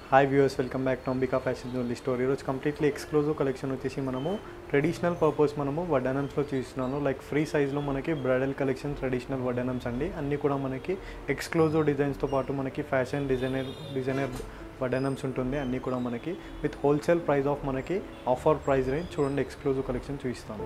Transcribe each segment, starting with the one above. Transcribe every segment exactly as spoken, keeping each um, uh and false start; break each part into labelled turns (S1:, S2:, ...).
S1: Hi viewers, welcome back to Ambika fashion zone store. ఈరోజు completely exclusive collection వచ్చేసి మనము traditional purpose మనము వడ్డానమ్స్లో చూస్తున్నాను. లైక్ ఫ్రీ సైజ్లో మనకి బ్రైడల్ కలెక్షన్ ట్రెడిషనల్ వడ్డానమ్స్ అండి. అన్నీ కూడా మనకి ఎక్స్క్లూజివ్ డిజైన్స్తో పాటు మనకి ఫ్యాషన్ డిజైనర్ డిజైనర్ వడ్డానమ్స్ ఉంటుంది. అన్నీ కూడా మనకి విత్ హోల్సేల్ ప్రైస్ ఆఫ్ మనకి ఆఫర్ ప్రైస్ రేంజ్. చూడండి, ఎక్స్క్లూజివ్ కలెక్షన్ చూపిస్తాను.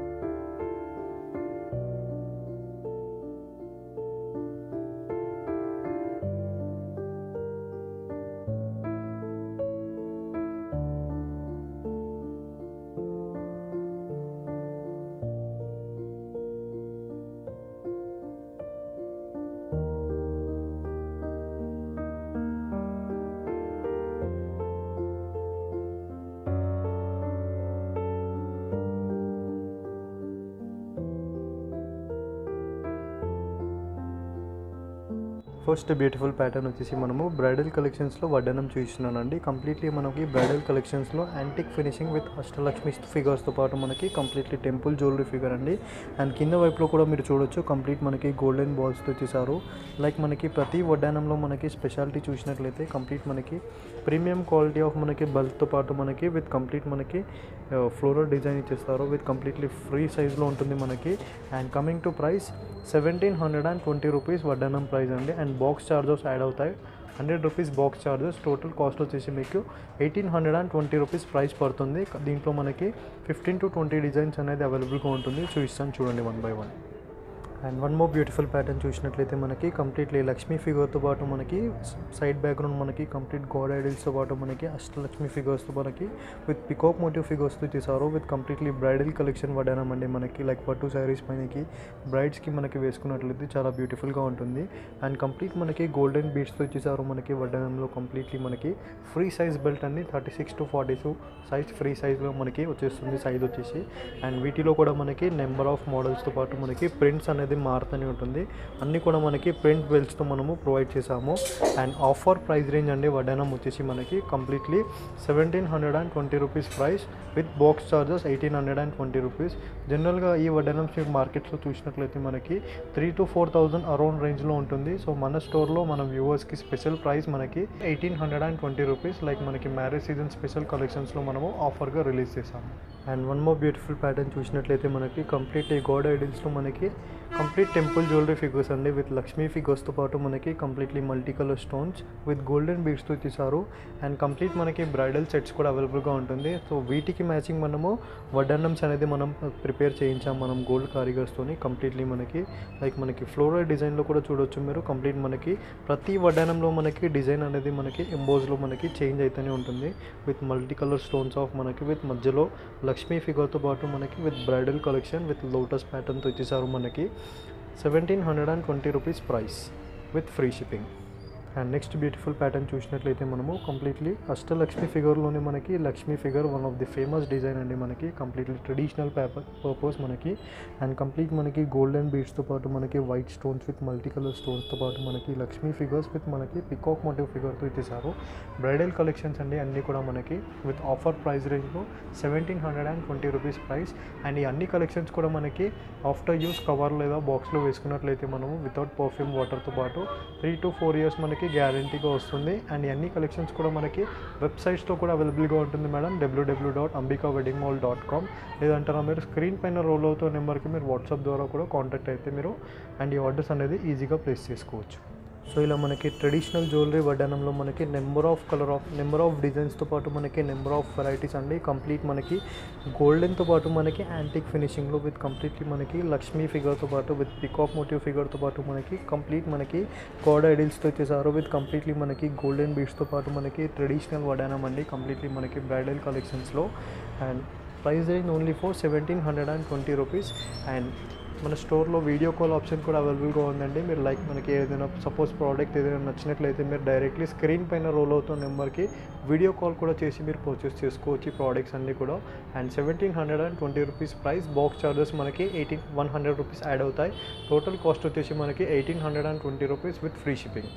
S1: ఫస్ట్ బ్యూటిఫుల్ ప్యాటర్న్ వచ్చేసి మనము బ్రైడల్ కలెక్షన్స్లో వడ్డానం చూస్తున్నానండి. కంప్లీట్లీ మనకి బ్రైడల్ కలెక్షన్స్లో యాంటిక్ ఫినిషింగ్ విత్ అష్టలక్ష్మి ఫిగర్స్తో పాటు మనకి కంప్లీట్లీ టెంపుల్ జ్యువెలరీ ఫిగర్ అండి. అండ్ కింద వైపులో కూడా మీరు చూడొచ్చు, కంప్లీట్ మనకి గోల్డెన్ బాల్స్తో వచ్చేసారు. లైక్ మనకి ప్రతి వడ్డానంలో మనకి స్పెషాలిటీ చూసినట్లయితే కంప్లీట్ మనకి ప్రీమియం క్వాలిటీ ఆఫ్ మనకి బల్క్తో పాటు మనకి విత్ కంప్లీట్ మనకి ఫ్లోరల్ డిజైన్ ఇచ్చేస్తారు. విత్ కంప్లీట్లీ ఫ్రీ సైజ్లో ఉంటుంది మనకి. And coming to price seventeen hundred and twenty rupees వడ్డానం ప్రైస్ అండి. అండ్ బాక్స్ ఛార్జెస్ యాడ్ అవుతాయి, hundred rupees box charges. Total cost వచ్చేసి మీకు eighteen hundred and twenty rupees price పడుతుంది. దీంట్లో మనకి ఫిఫ్టీన్ టు ట్వంటీ డిజైన్స్ అనేది అవైలబుల్గా ఉంటుంది. చూపిస్తాను చూడండి one by one. And one more beautiful pattern చూసినట్లయితే మనకి కంప్లీట్లీ లక్ష్మీ ఫిగర్తో పాటు మనకి సైడ్ బ్యాక్గ్రౌండ్ మనకి కంప్లీట్ గాడ్ ఐడల్స్తో పాటు మనకి అష్టలక్ష్మి ఫిగర్స్తో మనకి విత్ పికాక్ మోటివ్ ఫిగర్స్తో చేశారు. విత్ కంప్లీట్లీ బ్రైడల్ కలెక్షన్ వడ్డానం అండి మనకి. లైక్ పట్టు శారీస్ పైనకి బ్రైడ్స్కి మనకి వేసుకున్నట్లయితే చాలా బ్యూటిఫుల్గా ఉంటుంది. అండ్ కంప్లీట్ మనకి గోల్డెన్ బీడ్స్తో ఇచ్చేసారు మనకి వడ్డానంలో. కంప్లీట్లీ మనకి ఫ్రీ సైజ్ బెల్ట్ అండి, thirty six to forty two size free సైజ్లో మనకి వచ్చేస్తుంది సైజ్ వచ్చేసి. అండ్ వీటిలో కూడా మనకి నెంబర్ ఆఫ్ మోడల్స్తో పాటు మనకి ప్రింట్స్ అనేది మారుతూనే ఉంటుంది. అన్నీ కూడా మనకి ప్రింట్ బెల్ట్స్తో మనము ప్రొవైడ్ చేసాము. అండ్ ఆఫర్ ప్రైస్ రేంజ్ అండి వడ్డానం వచ్చేసి మనకి completely seventeen hundred and twenty rupees price with box charges eighteen hundred and twenty rupees. జనరల్గా ఈ వడ్డానం మీరు మార్కెట్స్లో చూసినట్లయితే మనకి three to four thousand around రేంజ్లో ఉంటుంది. సో మన స్టోర్లో మన వ్యూవర్స్కి స్పెషల్ ప్రైస్ మనకి eighteen hundred and twenty rupees. Like మనకి మ్యారేజ్ సీజన్ స్పెషల్ కలెక్షన్స్లో మనము ఆఫర్గా రిలీజ్ చేసాము. And one more beautiful pattern చూసినట్లయితే మనకి కంప్లీట్ ఈ గాడ్ ఐడల్స్లో మనకి కంప్లీట్ టెంపుల్ జ్యువెలరీ ఫిగర్స్ అండి. విత్ లక్ష్మీ ఫిగర్స్తో పాటు మనకి completely multi colour stones with golden బీడ్స్తో తీసారు. అండ్ కంప్లీట్ మనకి బ్రైడల్ సెట్స్ కూడా అవైలబుల్గా ఉంటుంది. సో వీటికి మ్యాచింగ్ మనము వడ్డానమ్స్ అనేది మనం ప్రిపేర్ చేయించాం మనం గోల్డ్ కారిగర్స్తోని. కంప్లీట్లీ మనకి లైక్ మనకి ఫ్లోరల్ డిజైన్లో కూడా చూడొచ్చు మీరు. కంప్లీట్ మనకి ప్రతి వడ్డానంలో మనకి డిజైన్ అనేది మనకి ఎంబోజ్లో మనకి చేంజ్ అయితేనే ఉంటుంది. With multi colour stones of మనకి విత్ మధ్యలో లక్ష్మీ ఫిగర్తో పాటు మనకి with bridal collection with lotus ప్యాటర్న్తో ఇచ్చేసారు మనకి. Seventeen hundred and twenty rupees price with free shipping. And next beautiful pattern చూసినట్లయితే మనము కంప్లీట్లీ అష్టలక్ష్మి ఫిగర్లోనే మనకి Lakshmi figure one of the famous design అండి మనకి. కంప్లీట్లీ ట్రెడిషనల్ పేపర్ పర్పస్ మనకి. అండ్ కంప్లీట్ మనకి గోల్డెన్ బీడ్స్తో పాటు మనకి white stones with multi colour స్టోన్స్తో పాటు మనకి లక్ష్మీ ఫిగర్స్ విత్ మనకి పికాక్ మోటివ్ ఫిగర్తో ఇచ్చేసారు. బ్రైడల్ కలెక్షన్స్ అండి అన్నీ కూడా మనకి విత్ ఆఫర్ ప్రైస్ రేంజ్లో seventeen hundred and twenty rupees price. And ఈ అన్ని కలెక్షన్స్ కూడా మనకి ఆఫ్టర్ యూస్ కవర్ లేదా బాక్స్లో వేసుకున్నట్లయితే మనము వితౌట్ పర్ఫ్యూమ్ వాటర్తో పాటు త్రీ టు ఫోర్ ఇయర్స్ మనకి గ్యారంటీగా వస్తుంది. అండ్ అన్ని కలెక్షన్స్ కూడా మనకి వెబ్సైట్స్లో కూడా అవైలబుల్గా ఉంటుంది madam. W W dot Ambika wedding mall dot com. లేదంటారా మీరు స్క్రీన్ పైన రోల్ అవుతున్న నెంబర్కి మీరు వాట్సాప్ ద్వారా కూడా కాంటాక్ట్ అయితే మీరు అండ్ ఈ ఆర్డర్స్ అనేది ఈజీగా ప్లేస్ చేసుకోవచ్చు. సో ఇలా మనకి ట్రెడిషనల్ జ్యువెలరీ వడ్డానంలో మనకి number of colour of number of డిజైన్స్తో పాటు మనకి నెంబర్ ఆఫ్ వెరైటీస్ అండి. కంప్లీట్ మనకి గోల్డెన్తో పాటు మనకి యాంటిక్ ఫినిషింగ్లో విత్ కంప్లీట్లీ మనకి లక్ష్మీ ఫిగర్తో పాటు విత్ పికాక్ మోటివ్ ఫిగర్తో పాటు మనకి కంప్లీట్ మనకి గాడ్ ఐడల్స్తో వచ్చేసారు. విత్ కంప్లీట్లీ మనకి గోల్డెన్ బీడ్స్తో పాటు మనకి ట్రెడిషనల్ వడ్డానం అండి. కంప్లీట్లీ మనకి బ్రైడల్ కలెక్షన్స్లో. And price range only for seventeen hundred and twenty rupees. And మన స్టోర్లో వీడియో కాల్ ఆప్షన్ కూడా అవైలబుల్గా ఉందండి. మీరు లైక్ మనకి ఏదైనా సపోజ్ ప్రోడక్ట్ ఏదైనా నచ్చినట్లయితే మీరు డైరెక్ట్లీ స్క్రీన్ పైన రోల్ అవుతున్న నెంబర్కి వీడియో కాల్ కూడా చేసి మీరు పర్చేస్ చేసుకోవచ్చు ఈ ప్రోడక్ట్స్ అన్నీ కూడా. And seventeen hundred and twenty rupees price. Box charges మనకి eighteen one hundred rupees add అవుతాయి. టోటల్ కాస్ట్ వచ్చేసి మనకి eighteen hundred and twenty rupees with free shipping. So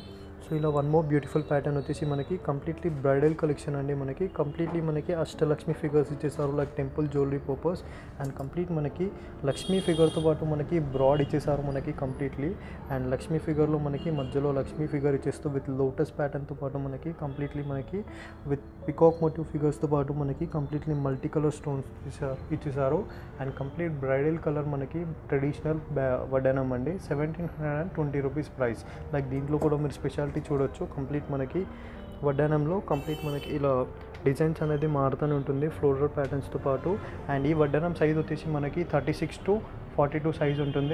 S1: so ఇలా వన్ మోర్ బ్యూటిఫుల్ ప్యాటర్న్ వచ్చేసి మనకి completely bridal collection అండి. మనకి completely మనకి అష్టలక్ష్మి ఫిగర్స్ ఇచ్చేసారు like temple jewellery purpose. And complete మనకి లక్ష్మీ ఫిగర్తో పాటు మనకి బ్రాడ్ ఇచ్చేసారు మనకి కంప్లీట్లీ. అండ్ లక్ష్మీ ఫిగర్లో మనకి మధ్యలో లక్ష్మీ ఫిగర్ ఇచ్చేస్తూ విత్ లోటస్ ప్యాటర్న్తో పాటు మనకి కంప్లీట్లీ మనకి విత్ పికాక్ మోటివ్ ఫిగర్స్తో పాటు మనకి కంప్లీట్లీ మల్టీ కలర్ స్టోన్స్ ఇచ్చేసారు. అండ్ కంప్లీట్ బ్రైడల్ కలర్ మనకి ట్రెడిషనల్ వడ్డానం అండి. Seventeen hundred and twenty rupees price. Like దీంట్లో కూడా మీరు స్పెషాలిటీ చూడొచ్చు. కంప్లీట్ మనకి వడ్డానంలో కంప్లీట్ మనకి ఇలా డిజైన్స్ అనేది మారుతూనే ఉంటుంది ఫ్లోరల్ ప్యాటర్న్స్తో పాటు. అండ్ ఈ వడ్డానం సైజ్ వచ్చేసి మనకి thirty six to forty two size ఉంటుంది.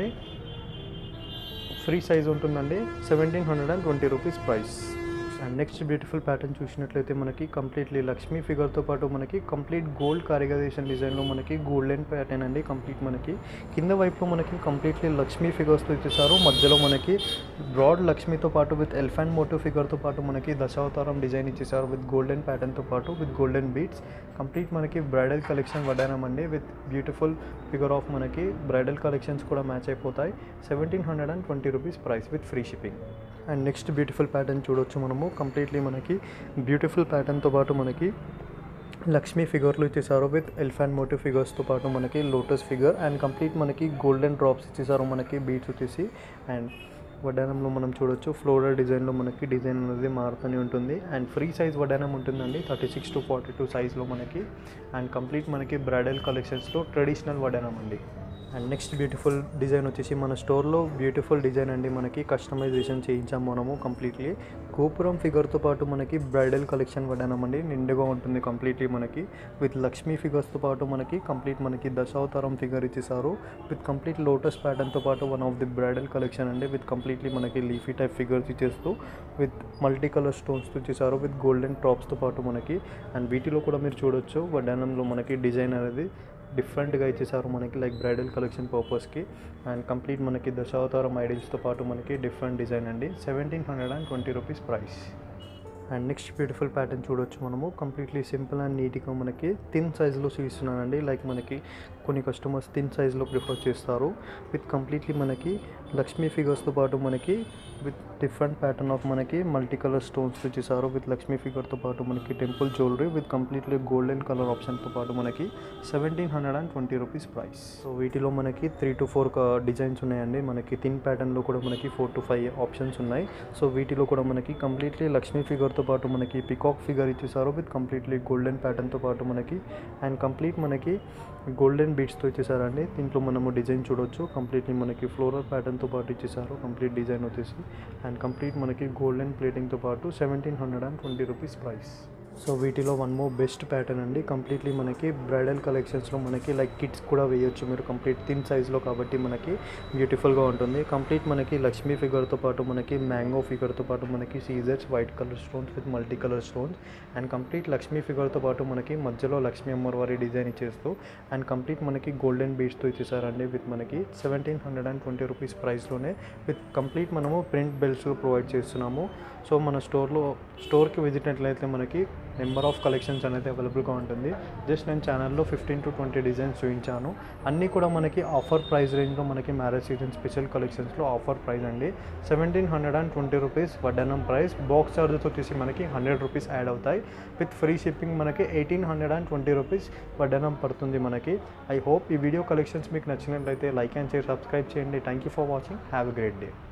S1: ఫ్రీ సైజ్ ఉంటుందండి. Seventeen hundred and twenty rupees price. And next beautiful pattern చూసినట్లయితే మనకి కంప్లీట్లీ లక్ష్మీ ఫిగర్తో పాటు మనకి కంప్లీట్ గోల్డ్ కారిగైజేషన్ డిజైన్లో మనకి గోల్డెన్ ప్యాటర్న్ అండి. కంప్లీట్ మనకి కింద వైపులో మనకి కంప్లీట్లీ లక్ష్మీ ఫిగర్స్తో ఇచ్చేసారు. మధ్యలో మనకి బ్రాడ్ లక్ష్మీతో పాటు విత్ ఎలిఫెంట్ మోటివ్ ఫిగర్తో పాటు మనకి దశావతారం డిజైన్ ఇచ్చేసారు విత్ గోల్డెన్ ప్యాటర్న్తో పాటు విత్ గోల్డెన్ బీడ్స్. కంప్లీట్ మనకి బ్రైడల్ కలెక్షన్ వడ్డానం అండి విత్ బ్యూటిఫుల్ ఫిగర్ ఆఫ్ మనకి బ్రైడల్ కలెక్షన్స్ కూడా మ్యాచ్ అయిపోతాయి. Seventeen hundred and twenty rupees price with free shipping. And next beautiful pattern చూడొచ్చు మనము. కంప్లీట్లీ మనకి బ్యూటిఫుల్ ప్యాటర్న్తో పాటు మనకి లక్ష్మీ ఫిగర్లు ఇచ్చేసారు విత్ ఎలిఫెంట్ మోటివ్ ఫిగర్స్తో పాటు మనకి లోటస్ ఫిగర్. అండ్ కంప్లీట్ మనకి గోల్డెన్ డ్రాప్స్ ఇచ్చేసారు మనకి బీడ్స్ వచ్చేసి. అండ్ వడ్డానంలో మనం చూడొచ్చు ఫ్లోరల్ డిజైన్లో మనకి డిజైన్ అనేది మారుతూనే ఉంటుంది. అండ్ ఫ్రీ సైజ్ వడ్డానం ఉంటుందండి thirty six to forty two సైజ్లో మనకి. అండ్ కంప్లీట్ మనకి బ్రైడల్ కలెక్షన్స్లో ట్రెడిషనల్ వడ్డానం అండి. అండ్ నెక్స్ట్ బ్యూటిఫుల్ డిజైన్ వచ్చేసి మన స్టోర్లో బ్యూటిఫుల్ డిజైన్ అండి. మనకి కస్టమైజేషన్ చేయించాము మనము కంప్లీట్లీ. గోపురం ఫిగర్తో పాటు మనకి బ్రైడల్ కలెక్షన్ వడ్డానం అండి. నిండుగా ఉంటుంది కంప్లీట్లీ మనకి విత్ లక్ష్మీ ఫిగర్స్తో పాటు మనకి కంప్లీట్ మనకి దశావతారం ఫిగర్ ఇచ్చేసారు విత్ కంప్లీట్ లోటస్ ప్యాటర్న్తో పాటు one of the bridal collection అండి విత్ కంప్లీట్లీ మనకి లీఫీ టైప్ ఫిగర్స్ ఇచ్చేస్తూ విత్ మల్టీ కలర్ స్టోన్స్ ఇచ్చేసారు విత్ గోల్డెన్ టాప్స్తో పాటు మనకి. అండ్ వీటిలో కూడా మీరు చూడొచ్చు వడ్డానంలో మనకి డిజైన్ అనేది డిఫరెంట్గా ఇచ్చేసారు మనకి లైక్ బ్రైడల్ కలెక్షన్ పర్పస్కి. అండ్ కంప్లీట్ మనకి దశావతారం ఐడిల్స్తో పాటు మనకి డిఫరెంట్ డిజైన్ అండి. Seventeen hundred and twenty rupees price. And next beautiful pattern చూడొచ్చు మనము. కంప్లీట్లీ సింపుల్ అండ్ నీట్గా మనకి థిన్ సైజ్లో చూపిస్తున్నానండి. లైక్ మనకి కొన్ని కస్టమర్స్ థిన్ సైజ్లో ప్రిఫర్ చేస్తారు విత్ కంప్లీట్లీ మనకి లక్ష్మీ ఫిగర్స్తో పాటు మనకి విత్ డిఫరెంట్ ప్యాటర్న్ ఆఫ్ మనకి మల్టీ కలర్ స్టోన్స్ ఇచ్చేసారు విత్ లక్ష్మీ ఫిగర్తో పాటు మనకి temple jewellery with completely golden colour ఆప్షన్తో పాటు మనకి seventeen hundred and twenty rupees price. So వీటిలో మనకి త్రీ టు ఫోర్ డిజైన్స్ ఉన్నాయండి. మనకి థిన్ ప్యాటర్న్లో కూడా మనకి ఫోర్ టు ఫైవ్ ఆప్షన్స్ ఉన్నాయి. సో వీటిలో కూడా మనకి కంప్లీట్లీ లక్ష్మీ ఫిగర్ తో పాటు మనకి పికాక్ ఫిగర్ ఇచ్చేసారు విత్ కంప్లీట్లీ గోల్డెన్ ప్యాటర్న్తో పాటు మనకి. అండ్ కంప్లీట్ మనకి గోల్డెన్ బీడ్స్తో ఇచ్చేసారండి. దీంట్లో మనము డిజైన్ చూడొచ్చు. కంప్లీట్లీ మనకి ఫ్లోరల్ ప్యాటర్న్తో పాటు ఇచ్చేసారు కంప్లీట్ డిజైన్ వచ్చేసి. అండ్ కంప్లీట్ మనకి గోల్డెన్ ప్లేటింగ్తో పాటు seventeen hundred and twenty rupees price. So వీటిలో వన్ మోర్ బెస్ట్ ప్యాటర్న్ అండి. కంప్లీట్లీ మనకి బ్రైడల్ కలెక్షన్స్లో మనకి లైక్ కిడ్స్ కూడా వేయొచ్చు మీరు కంప్లీట్ థిన్ సైజ్లో కాబట్టి మనకి బ్యూటిఫుల్గా ఉంటుంది. కంప్లీట్ మనకి లక్ష్మీ ఫిగర్తో పాటు మనకి మ్యాంగో ఫిగర్తో పాటు మనకి సీజర్స్ white colour stones with multi colour stones. And complete Lakshmi ఫిగర్తో పాటు మనకి మధ్యలో లక్ష్మీ అమ్మవారి డిజైన్ ఇచ్చేస్తూ అండ్ కంప్లీట్ మనకి గోల్డెన్ బీడ్స్తో ఇచ్చేసారండి విత్ మనకి seventeen hundred and twenty rupees ప్రైస్లోనే విత్ కంప్లీట్ మనము ప్రింట్ బెల్ట్స్ ప్రొవైడ్ చేస్తున్నాము. సో మన స్టోర్లో స్టోర్కి విజిట్ అయినట్లయితే మనకి నెంబర్ ఆఫ్ కలెక్షన్స్ అనేది అవైలబుల్గా ఉంటుంది. జస్ట్ నేను ఛానల్లో ఫిఫ్టీన్ టు ట్వంటీ డిజైన్స్ చూపించాను. అన్నీ కూడా మనకి ఆఫర్ ప్రైస్ రేంజ్లో మనకి మ్యారేజ్ సీజన్ స్పెషల్ కలెక్షన్స్లో ఆఫర్ ప్రైస్ అండి. Seventeen hundred and twenty rupees వడ్డానం ప్రైస్. బాక్స్ చార్జెస్ వచ్చేసి మనకి హండ్రెడ్ రూపీస్ యాడ్ అవుతాయి విత్ ఫ్రీ షిప్పింగ్ మనకి eighteen hundred and twenty rupees వడ్డానం పడుతుంది మనకి. ఐ హోప్ ఈ వీడియో కలెక్షన్స్ మీకు నచ్చినట్లయితే లైక్ అండ్ షేర్ సబ్స్క్రైబ్ చేయండి. Thank you for watching. Have a great day.